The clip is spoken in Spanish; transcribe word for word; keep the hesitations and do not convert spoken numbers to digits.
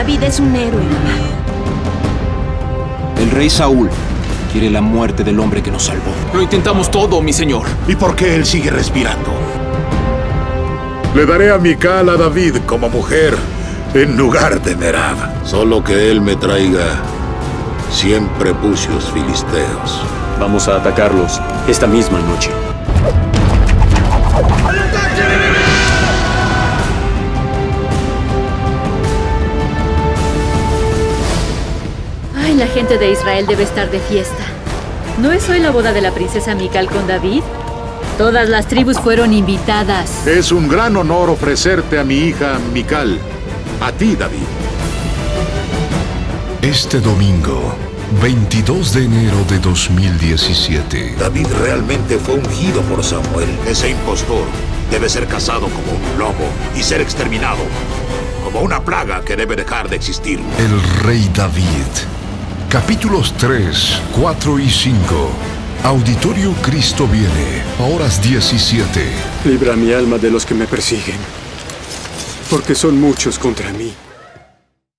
David es un héroe, papá. El rey Saúl quiere la muerte del hombre que nos salvó. Lo intentamos todo, mi señor. ¿Y por qué él sigue respirando? Le daré a Mical a David como mujer en lugar de Merab. Solo que él me traiga cien prepucios filisteos. Vamos a atacarlos esta misma noche. Ay, la gente de Israel debe estar de fiesta. ¿No es hoy la boda de la princesa Mical con David? Todas las tribus fueron invitadas. Es un gran honor ofrecerte a mi hija Mical. A ti, David. Este domingo, veintidós de enero de dos mil diecisiete. David realmente fue ungido por Samuel. Ese impostor debe ser cazado como un lobo y ser exterminado. Como una plaga que debe dejar de existir. El rey David. Capítulos tres, cuatro y cinco. Auditorio Cristo viene, a horas diecisiete. Libra mi alma de los que me persiguen, porque son muchos contra mí.